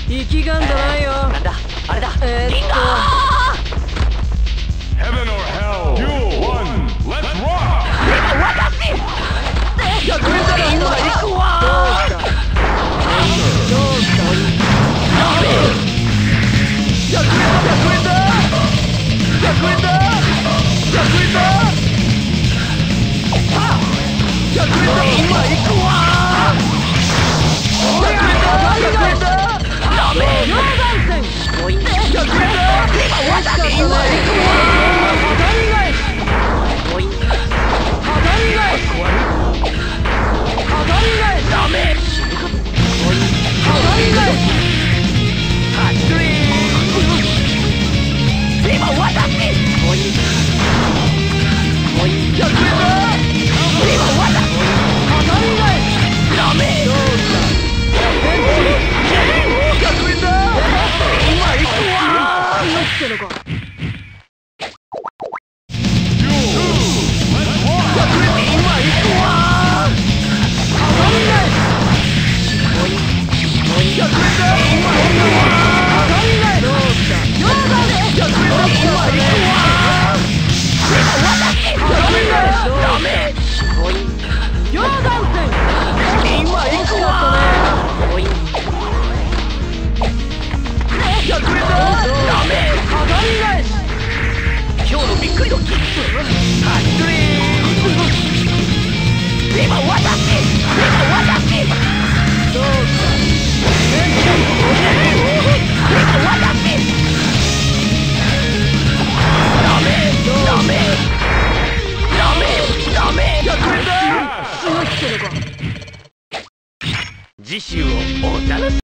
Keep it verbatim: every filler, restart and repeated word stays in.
力がんじゃないよ。 なんだあれだ。 えー、っと Heaven or hell, duel one, let's rock! ひゃくえんだら今行くわ。 どうかどうかひゃくえんだひゃくえんだひゃくえんだひゃくえんだひゃくえんだ今行くわ。ひゃくえんだひゃくえんだダメ溶岩戦ひゃくえんだ今私今行くわ。当たり返し当たり返し当たり返しダメ当たり返しハットリー今私ひゃくえんだ今私当たり返しダメどうかひゃくえんだ今行くわ。 気をつけろか。 今日のびっくりドッキリ